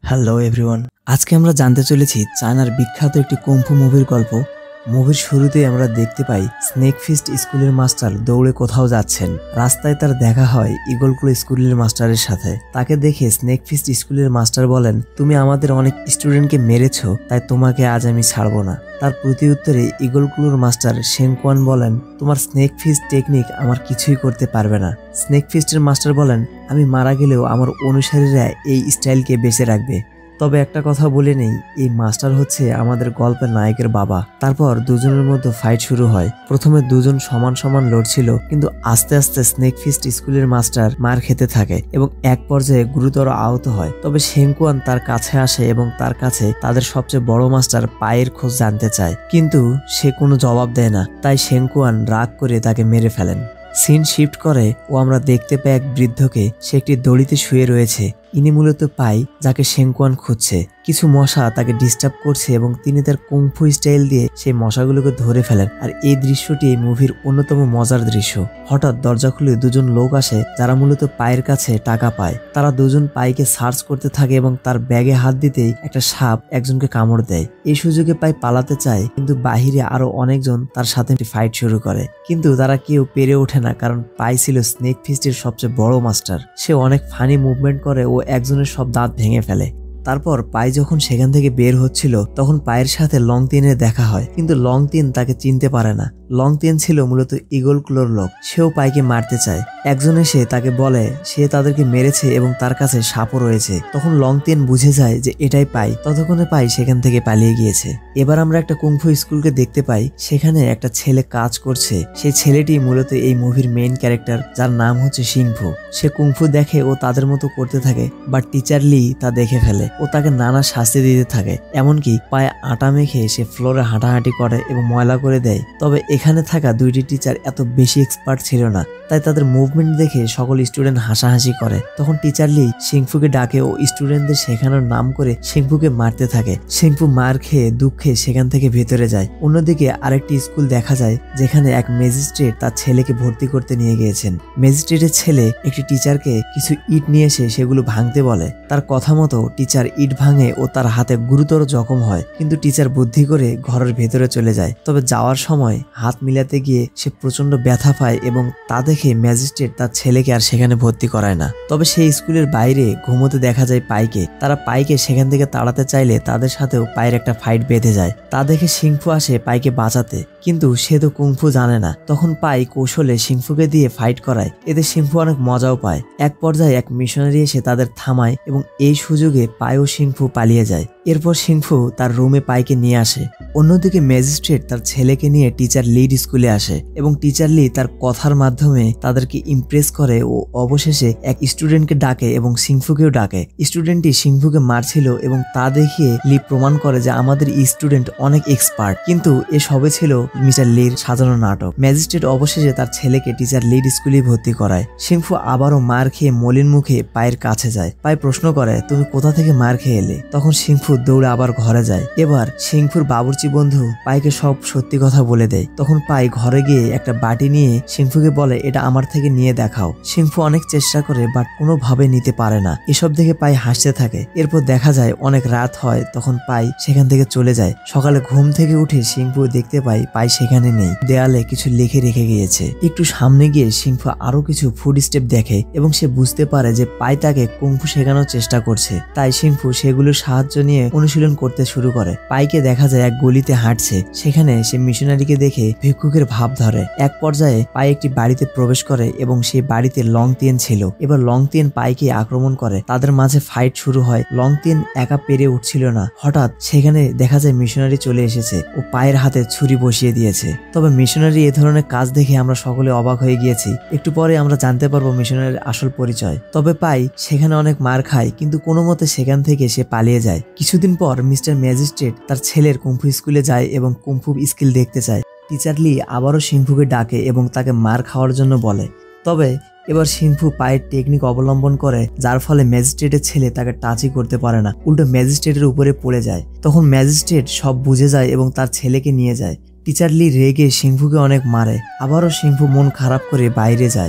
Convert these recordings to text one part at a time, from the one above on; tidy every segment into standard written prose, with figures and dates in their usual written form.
Hello everyone, আজকে আমরা জানতে চলেছি চায়নার বিখ্যাত একটি কুংফু মুভির গল্প। মুভির শুরুতেই আমরা দেখতে পাই স্নেক ফিস্ট স্কুলের মাস্টার দৌড়ে কোথাও যাচ্ছেন। রাস্তায় তার দেখা হয় ইগলক্লো স্কুলের মাস্টারের সাথে। তাকে দেখে স্নেক ফিস্ট স্কুলের মাস্টার বলেন, তুমি আমাদের অনেক স্টুডেন্টকে মেরেছো, তাই তোমাকে আজ আমি ছাড়বো না। তার প্রতি উত্তরে ইগলক্লোর মাস্টার শেংকুয়ান বলেন, তোমার স্নেক ফিস্ট টেকনিক আমার কিছুই করতে পারবে না। স্নেক ফিস্টের মাস্টার বলেন, আমি মারা গেলেও আমার অনুসারীরা এই স্টাইলকে বেঁচে রাখবে। তবে একটা কথা বলে নেই, এই মাস্টার হচ্ছে আমাদের গল্পের নায়কের বাবা। তারপর দুজনের মধ্যে ফাইট শুরু হয়। প্রথমে দুজন সমান সমান লড়ছিল, কিন্তু আস্তে আস্তে স্নেক ফিস্ট স্কুলের মাস্টার মার খেতে থাকে এবং এক পর্যায়ে গুরুতর আহত হয়। তবে শেংকুয়ান তার কাছে আসে এবং তার কাছে তাদের সবচেয়ে বড় মাস্টার পায়ের খোঁজ জানতে চায়, কিন্তু সে কোনো জবাব দেয় না। তাই শেংকুয়ান রাগ করে তাকে মেরে ফেলেন। সিন শিফট করে ও আমরা দেখতে পাই এক বৃদ্ধকে। সে একটি দড়িতে শুয়ে রয়েছে। ইনি মূলত পাই, যাকে শেংকুয়ান খুঁজছে। কিছু মশা তাকে ডিস্টার্ব করছে এবং তিনি তার কুংফু স্টাইল দিয়ে সেই মশাগুলোকে ধরে ফেলেন। আর এই দৃশ্যটি এই মুভির অন্যতম মজার দৃশ্য। হঠাৎ দরজা খুলে দুজন লোক আসে, যারা মূলত পায়ের কাছে টাকা পায়। তারা দুজন পাইকে সার্চ করতে থাকে এবং তার ব্যাগে হাত দিতেই একটা সাপ একজনকে কামড় দেয়। এই সুযোগে পাই পালাতে চায়, কিন্তু বাহিরে আরো অনেকজন তার সাথে ফাইট শুরু করে, কিন্তু তারা কেউ পেরে ওঠে না, কারণ পাই ছিল স্নেক ফিস্টের সবচেয়ে বড় মাস্টার। সে অনেক ফানি মুভমেন্ট করে ও একজনের সব দাঁত ভেঙে ফেলে। তারপর পাই যখন সেখান থেকে বের হচ্ছিল, তখন পায়ের সাথে লং তিনের দেখা হয়, কিন্তু লং তিন তাকে চিনতে পারে না। লং তিন ছিল মূলত ইগলক্লোর লোক। সেও পাইকে মারতে চায়। একজন এসে তাকে বলে সে তাদেরকে মেরেছে এবং তার কাছে সাপও রয়েছে। তখন লং তিন বুঝে যায় যে এটাই পাই। ততক্ষণে পাই সেখান থেকে পালিয়ে গিয়েছে। এবার আমরা একটা কুংফু স্কুলকে দেখতে পাই। সেখানে একটা ছেলে কাজ করছে। সেই ছেলেটি মূলত এই মুভির মেইন ক্যারেক্টার, যার নাম হচ্ছে শিংফু। সে কুংফু দেখে ও তাদের মতো করতে থাকে, বাট টিচার লি তা দেখে ফেলে ও তাকে নানা শাস্তি দিতে থাকে। এমনকি পায়ে আটা মেখে সে ফ্লোরে হাঁটাহাঁটি করে এবং ময়লা করে দেয়। তবে এখানে থাকা দুইটি টিচার এত বেশি এক্সপার্ট ছিল না, তাই তাদের মুভমেন্ট দেখে সকল স্টুডেন্ট হাসাহাসি করে। তখন টিচার লি শিংফুকে ডাকে ও স্টুডেন্টদের শেখানোর নাম করে শিংফুকে মারতে থাকে। শিংফু মার খেয়ে দুঃখে সেখান থেকে ভেতরে যায়। অন্যদিকে আরেকটি স্কুল দেখা যায়, যেখানে এক ম্যাজিস্ট্রেট তার ছেলেকে ভর্তি করতে নিয়ে গিয়েছেন। ম্যাজিস্ট্রেটের ছেলে একটি টিচারকে কিছু ইট নিয়ে এসে সেগুলো ভাঙতে বলে। তার কথা মতো টিচার ইট ভাঙে ও তার হাতে গুরুতর জখম হয়, কিন্তু টিচার বুদ্ধি করে ঘরের ভেতরে চলে যায়। তবে যাওয়ার সময় হাত মিলাতে গিয়ে সে প্রচন্ড ব্যথা পায় এবং তা দেখে ম্যাজিস্ট্রেট তার ছেলেকে আর সেখানে ভর্তি করায় না। তবে সেই স্কুলের বাইরে ঘুমোতে দেখা যায় পাইকে। তারা পাইকে সেখান থেকে তাড়াতে চাইলে তাদের সাথেও পায়ের একটা ফাইট বেঁধে যায়। তা দেখে শিংফু আসে পাইকে বাঁচাতে, কিন্তু সে তো কুংফু জানে না। তখন পাই কৌশলে শিংফুকে দিয়ে ফাইট করায়। এতে শিংফু অনেক মজাও পায়। এক পর্যায়ে এক মিশনারি এসে তাদের থামায় এবং এই সুযোগে পাই ও শিংফু পালিয়ে যায়। এরপর শিংফু তার রুমে পাইকে নিয়ে আসে। অন্যদিকে ম্যাজিস্ট্রেট তার ছেলেকে নিয়ে টিচার লিড স্কুলে আসে এবং টিচার লি তার কথার মাধ্যমে তাদেরকে ইমপ্রেস করে ও অবশেষে এক স্টুডেন্টকে ডাকে এবং শিংফুকেও ডাকে। স্টুডেন্টটি শিংফুকে মারছিল এবং তা দেখিয়ে লি প্রমাণ করে যে আমাদের স্টুডেন্ট অনেক এক্সপার্ট, কিন্তু এ সবে ছিল মিস্টার লির সাজানো নাটক। ম্যাজিস্ট্রেট অবশেষে তার ছেলেকে টিচার লিড স্কুলে ভর্তি করায়। শিংফু আবারও মার খেয়ে মলিন মুখে পায়ের কাছে যায়। পাই প্রশ্ন করে, তুমি কোথা থেকে মার খেয়ে এলে? তখন শিংফু দৌড়ে আবার ঘরে যায়। এবার শিংফুর বাবুর্চি বন্ধু পাইকে সব সত্যি কথা বলে দেয়। তখন পাই ঘরে গিয়ে একটা বাটি নিয়ে শিংফুকে বলে, এটা আমার থেকে নিয়ে দেখাও। শিংফু অনেক চেষ্টা করে, বাট কোনোভাবে নিতে পারে না। এসব দেখে পাই হাসতে থাকে। এরপর দেখা যায় অনেক রাত হয়। তখন পাই সেখান থেকে চলে যায়। সকালে ঘুম থেকে উঠে শিংফু দেখতে পাই পাই সেখানে নেই। দেয়ালে কিছু লিখে রেখে গিয়েছে। একটু সামনে গিয়ে শিংফু আরো কিছু ফুড স্টেপ দেখে এবং সে বুঝতে পারে যে পাই তাকে কুংফু শেখানোর চেষ্টা করছে। তাই শিংফু সেগুলোর সাহায্য নিয়ে অনুশীলন করতে শুরু করে। পাইকে দেখা যায় এক গলিতে হাঁটছে। সেখানে সে মিশনারিকে দেখে ভিক্ষুকের ভাব ধরে। এক পর্যায়ে পাই একটি বাড়িতে প্রবেশ করে এবং সেই বাড়িতে লং তিন ছিল। এবার লং তিন পাইকে আক্রমণ করে। তাদের মাঝে ফাইট শুরু হয়। লং তিন একা পেরে উঠছিল না। হঠাৎ সেখানে দেখা যায় মিশনারি চলে এসেছে ও পায়ের হাতে ছুরি বসিয়ে দিয়েছে। তবে মিশনারি এ ধরনের কাজ দেখে আমরা সকলে অবাক হয়ে গিয়েছি। একটু পরে আমরা জানতে পারবো মিশনারির আসল পরিচয়। তবে পাই সেখানে অনেক মার খায়, কিন্তু কোনো মতে সেখান থেকে সে পালিয়ে যায়। কিছুদিন পর মিস্টার ম্যাজিস্ট্রেট তার ছেলের কুংফু স্কুলে যায় এবং কুংফু স্কিল দেখতে চায়। টিচার লি আবারও শিংফুকে ডাকে এবং তাকে মার খাওয়ার জন্য বলে। তবে এবার শিংফু পায়ের টেকনিক অবলম্বন করে, যার ফলে ম্যাজিস্ট্রেটের ছেলে তাকে টাচই করতে পারে না, উল্টো ম্যাজিস্ট্রেটের উপরে পড়ে যায়। তখন ম্যাজিস্ট্রেট সব বুঝে যায় এবং তার ছেলেকে নিয়ে যায়। টিচার লি রেগে শিংফুকে অনেক মারে। আবারও শিংফু মন খারাপ করে বাইরে যায়।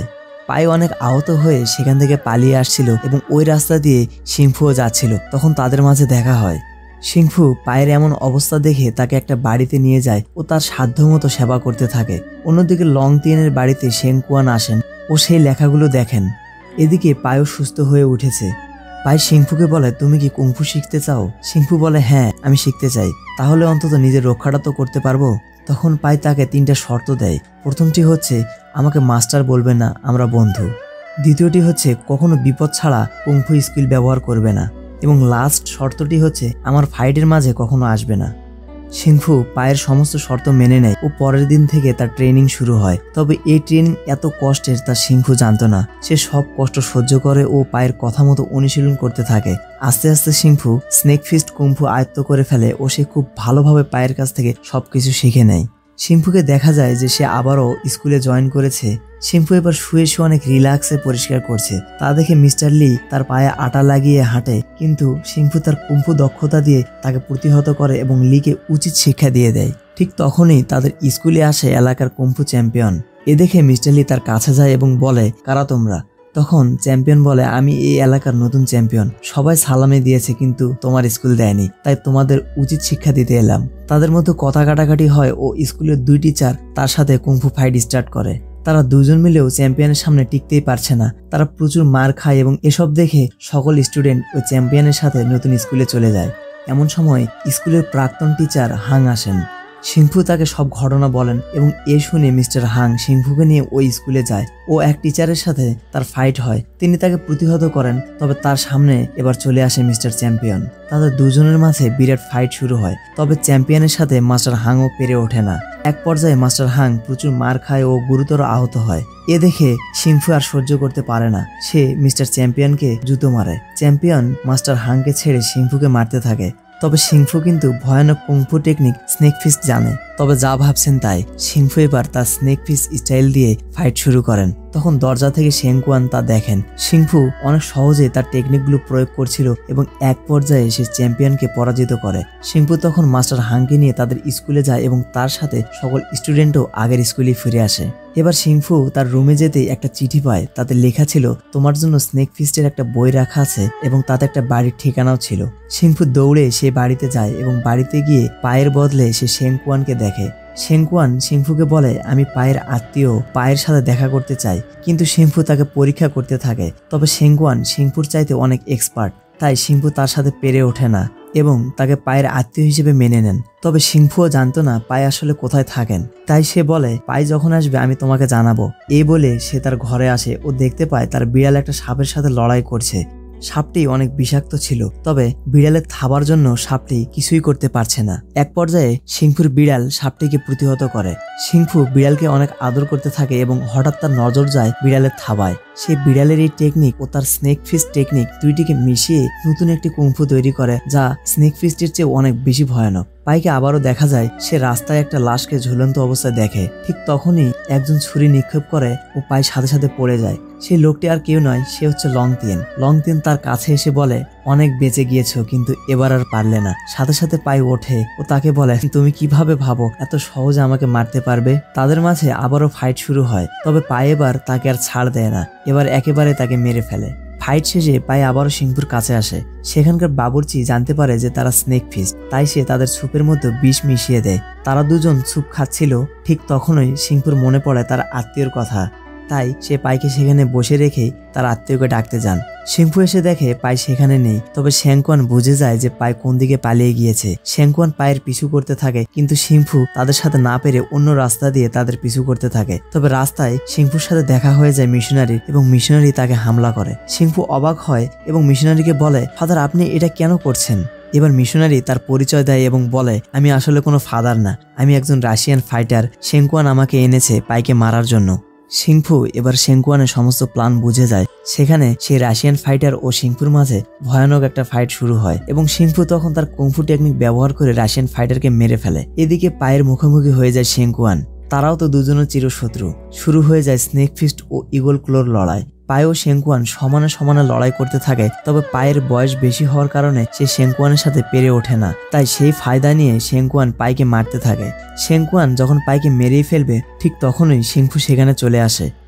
পাই অনেক আহত হয়ে সেখান থেকে পালিয়ে আসছিল এবং ওই রাস্তা দিয়ে সিংফুও যাচ্ছিল। তখন তাদের মাঝে দেখা হয়। সিংফু পায়ের এমন অবস্থা দেখে তাকে একটা বাড়িতে নিয়ে যায় ও তার সাধ্যমতো সেবা করতে থাকে। অন্যদিকে লং তিয়েনের বাড়িতে শেংকুয়ান আসেন ও সেই লেখাগুলো দেখেন। এদিকে পায়ও সুস্থ হয়ে উঠেছে। পাই সিংফুকে বলে, তুমি কি কুংফু শিখতে চাও? সিংফু বলে, হ্যাঁ আমি শিখতে চাই, তাহলে অন্তত নিজের রক্ষাটা তো করতে পারবো। তখন পাই তাকে 3টা শর্ত দেয়। প্রথমটি হচ্ছে আমাকে মাস্টার বলবে না, আমরা বন্ধু। দ্বিতীয়টি হচ্ছে কখনো বিপদ ছাড়া কুংফু স্কিল ব্যবহার করবে না, এবং লাস্ট শর্তটি হচ্ছে আমার ফাইটের মাঝে কখনো আসবে না। সিংফু পায়ের সমস্ত শর্ত মেনে নেয় ও পরের দিন থেকে তার ট্রেনিং শুরু হয়। তবে এই ট্রেনিং এত কষ্টের তা সিংফু জানতো না। সে সব কষ্ট সহ্য করে ও পায়ের কথা মতো অনুশীলন করতে থাকে। আস্তে আস্তে সিংফু স্নেক ফিস্ট কুংফু আয়ত্ত করে ফেলে ও সে খুব ভালোভাবে পায়ের কাছ থেকে সবকিছু শিখে নেয়। সিংফুকে দেখা যায় যে সে আবারও স্কুলে জয়েন করেছে। সিংফু এবার শুয়ে শুয়ে অনেক রিল্যাক্সে পরিষ্কার করছে। তা দেখে মিস্টার লি তার পায়ে আটা লাগিয়ে হাঁটে, কিন্তু সিংফু তার কুংফু দক্ষতা দিয়ে তাকে প্রতিহত করে এবং লিকে উচিত শিক্ষা দিয়ে দেয়। ঠিক তখনই তাদের স্কুলে আসে এলাকার কুংফু চ্যাম্পিয়ন। এ দেখে মিস্টার লি তার কাছে যায় এবং বলে, কারা তোমরা? তখন চ্যাম্পিয়ন বলে, আমি এই এলাকার নতুন চ্যাম্পিয়ন, সবাই সালামি দিয়েছে কিন্তু তোমার স্কুল দেয়নি, তাই তোমাদের উচিত শিক্ষা দিতে এলাম। তাদের মধ্যে কথা কাটাকাটি হয় ও স্কুলের 2 টিচার তার সাথে কুংফু ফাইট স্টার্ট করে। তারা দুজন মিলেও চ্যাম্পিয়নের সামনে টিকতেই পারছে না। তারা প্রচুর মার খায় এবং এসব দেখে সকল স্টুডেন্ট ওই চ্যাম্পিয়নের সাথে নতুন স্কুলে চলে যায়। এমন সময় স্কুলের প্রাক্তন টিচার হাং আসেন। সিংফু তাকে সব ঘটনা বলেন এবং এ শুনে মিস্টার হাং সিংফুকে নিয়ে ওই স্কুলে যায়। ও এক টিচারের সাথে তার ফাইট হয়, তিনি তাকে প্রতিহত করেন। তবে তার সামনে এবার চলে আসে মিস্টার চ্যাম্পিয়ন। তাদের দুজনের মাঝে বিরাট ফাইট শুরু হয়। তবে চ্যাম্পিয়নের সাথে মাস্টার হাংও পেরে ওঠে না। এক পর্যায়ে মাস্টার হাং প্রচুর মার খায় ও গুরুতর আহত হয়। এ দেখে সিংফু আর সহ্য করতে পারে না, সে মিস্টার চ্যাম্পিয়নকে জুতো মারে। চ্যাম্পিয়ন মাস্টার হাংকে ছেড়ে সিংফুকে মারতে থাকে। তবে সিংফু কিন্তু ভয়ানক কুংফু টেকনিক স্নেক ফিস্ট জানে। তবে যা ভাবছেন তাই, সিংফু এবার তার স্নেক ফিস্ট স্টাইল দিয়ে ফাইট শুরু করেন। তখন দরজা থেকে শেংকুয়ান তা দেখেন। সিংফু অনেক সহজে তার টেকনিকগুলো প্রয়োগ করছিল এবং এক পর্যায়ে সে চ্যাম্পিয়নকে পরাজিত করে। সিংফু তখন মাস্টার হাংকে নিয়ে তাদের স্কুলে যায় এবং তার সাথে সকল স্টুডেন্টও আগের স্কুলে ফিরে আসে। এবার সিংফু তার রুমে যেতেই একটা চিঠি পায়। তাতে লেখা ছিল, তোমার জন্য স্নেক ফিস্টের একটা বই রাখা আছে এবং তাতে একটা বাড়ির ঠিকানাও ছিল। সিংফু দৌড়ে সে বাড়িতে যায় এবং বাড়িতে গিয়ে পায়ের বদলে সে শেংকুয়ানকে দেখে। শেংকুয়ান সিংফুকে বলে, আমি পায়ের আত্মীয়, পায়ের সাথে দেখা করতে চাই। কিন্তু সিংফু তাকে পরীক্ষা করতে থাকে। তবে শেংকুয়ান সিংফুর চাইতে অনেক এক্সপার্ট, তাই সিংফু তার সাথে পেরে ওঠে না এবং তাকে পায়ের আত্মীয় হিসেবে মেনে নেন। তবে সিংফুও জানতো না পাই আসলে কোথায় থাকেন। তাই সে বলে, পাই যখন আসবে আমি তোমাকে জানাবো। এই বলে সে তার ঘরে আসে ও দেখতে পায় তার বিড়াল একটা সাপের সাথে লড়াই করছে। সাপটি অনেক বিষাক্ত ছিল, তবে বিড়ালের থাবার জন্য সাপটি কিছুই করতে পারছে না। এক পর্যায়ে সিংফুর বিড়াল সাপটিকে প্রতিহত করে। সিংফু বিড়ালকে অনেক আদর করতে থাকে এবং হঠাৎ তার নজর যায় বিড়ালের থাবায়। সে বিড়ালের এই টেকনিক ও তার স্নেক ফিস্ট টেকনিক দুইটিকে মিশিয়ে নতুন একটি কুংফু তৈরি করে, যা স্নেক ফিস্টের চেয়ে অনেক বেশি ভয়ানক। পাইকে আবারও দেখা যায় সে রাস্তায় একটা লাশকে ঝুলন্ত অবস্থায় দেখে। ঠিক তখনই একজন ছুরি নিক্ষেপ করে ও পাই সাথে সাথে পড়ে যায়। সেই লোকটি আর কেউ নয়, সে হচ্ছে লং তিয়েন। লং তিয়েন তার কাছে এসে বলে, অনেক বেঁচে গিয়েছো কিন্তু এবার আর পারলে না। সাথে সাথে পাই ওঠে ও তাকে বলে, তুমি কিভাবে ভাবো এত সহজে আমাকে মারতে পারবে? তাদের মাঝে আবারও ফাইট শুরু হয়। তবে পাই এবার তাকে আর ছাড় দেয় না, এবার একেবারে তাকে মেরে ফেলে। ফাইট শেষে পাই আবারও সিংফুর কাছে আসে। সেখানকার বাবুর্চি জানতে পারে যে তারা স্নেক ফিস্ট, তাই সে তাদের স্যুপের মধ্যে বিষ মিশিয়ে দেয়। তারা দুজন স্যুপ খাচ্ছিল। ঠিক তখনই সিংফুর মনে পড়ে তার আত্মীয়র কথা, তাই সে পাইকে সেখানে বসে রেখেই তার আত্মীয়কে ডাকতে যান। সিংফু এসে দেখে পাই সেখানে নেই। তবে শেংকুয়ান বুঝে যায় যে পাই কোন দিকে পালিয়ে গিয়েছে। শেংকুয়ান পায়ের পিছু করতে থাকে, কিন্তু সিংফু তাদের সাথে না পেরে অন্য রাস্তা দিয়ে তাদের পিছু করতে থাকে। তবে রাস্তায় সিংফুর সাথে দেখা হয়ে যায় মিশনারি এবং মিশনারি তাকে হামলা করে। সিংফু অবাক হয় এবং মিশনারিকে বলে, ফাদার আপনি এটা কেন করছেন? এবার মিশনারি তার পরিচয় দেয় এবং বলে, আমি আসলে কোনো ফাদার না, আমি একজন রাশিয়ান ফাইটার। শেংকুয়ান আমাকে এনেছে পাইকে মারার জন্য। সিংফু এবার শেংকুয়ানের সমস্ত প্ল্যান বুঝে যায়। সেখানে সেই রাশিয়ান ফাইটার ও সিংফুর মাঝে ভয়ানক একটা ফাইট শুরু হয় এবং সিংফু তখন তার কুংফু টেকনিক ব্যবহার করে রাশিয়ান ফাইটারকে মেরে ফেলে। এদিকে পায়ের মুখোমুখি হয়ে যায় শেংকুয়ান। তারাও তো দুজনের চিরশত্রু। শুরু হয়ে যায় স্নেক ফিস্ট ও ইগল ক্লোর লড়াই। পাই ও শেংকুয়ান সমানে সমানে লড়াই করতে থাকে। তবে পায়ের বয়স বেশি হওয়ার কারণে সে শেংকুয়ানের সাথে পেরে ওঠে না, তাই সেই ফায়দা নিয়ে শেংকুয়ান পাইকে মারতে থাকে। শেংকুয়ান যখন পাইকে মেরেই ফেলবে ঠিক তখনই সিংফু সেখানে চলে আসে।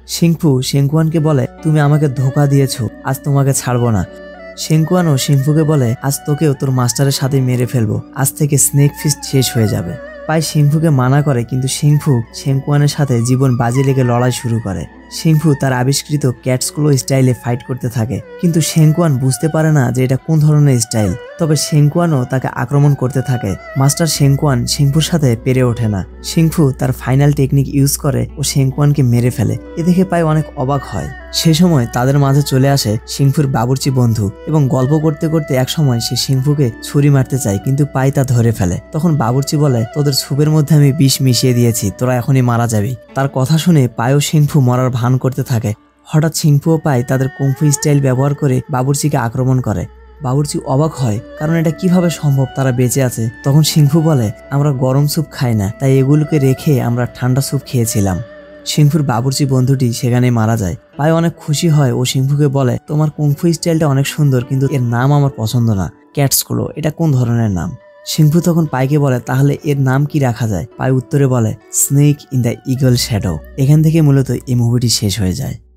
শিংফু শেংকুয়ানকে বলে, তুমি আমাকে ধোকা দিয়েছো, আজ তোমাকে ছাড়বো না। শেংকুয়ানও শিংফুকে বলে, আজ তোকেও তোর মাস্টারের সাথে মেরে ফেলবো, আজ থেকে স্নেক ফিস্ট শেষ হয়ে যাবে। পাই শিংফুকে মানা করে, কিন্তু শিংফু শেংকুয়ানের সাথে জীবন বাজি লেগে লড়াই শুরু করে। শিংফু তার আবিষ্কৃত ক্যাটসগুলো স্টাইলে ফাইট করতে থাকে, কিন্তু শেংকুয়ান বুঝতে পারে না যে এটা কোন ধরনের স্টাইল। তবে শেংকুয়ানও তাকে আক্রমণ করতে থাকে। মাস্টার শেংকুয়ান শিংফুর সাথে পেরে ওঠে না। শিংফু তার ফাইনাল টেকনিক ইউজ করে ও শেংকুয়ানকে মেরে ফেলে। এ দেখে পাই অনেক অবাক হয়। সে সময় তাদের মাঝে চলে আসে শিংফুর বাবুর্চি বন্ধু, এবং গল্প করতে করতে এক সময় সে শিংফুকে ছুরি মারতে চায়, কিন্তু পাই তা ধরে ফেলে। তখন বাবুর্চি বলে, তোদের স্যুপের মধ্যে আমি বিষ মিশিয়ে দিয়েছি, তোরা এখনই মারা যাবি। তার কথা শুনে পাই ও শিংফু মরার ভান করতে থাকে। হঠাৎ শিংফু ও পাই তাদের কুংফু স্টাইল ব্যবহার করে বাবুর্চিকে আক্রমণ করে। বাবুর্চি অবাক হয়, কারণ এটা কিভাবে সম্ভব তারা বেঁচে আছে। তখন শিংফু বলে, আমরা গরম স্যুপ খাই না, তাই এগুলোকে রেখে আমরা ঠান্ডা স্যুপ খেয়েছিলাম। শিংফুর বাবুর্চি বন্ধুটি সেখানে মারা যায়। পাই অনেক খুশি হয় ও শিংফুকে বলে, তোমার কুংফু স্টাইলটা অনেক সুন্দর, কিন্তু এর নাম আমার পছন্দ না। ক্যাটসগুলো এটা কোন ধরনের নাম? শিংফু তখন পাইকে বলে, তাহলে এর নাম কি রাখা যায়? পাই উত্তরে বলে, snake in the eagle shadow. এখান থেকে মূলত এই মুভিটি শেষ হয়ে যায়।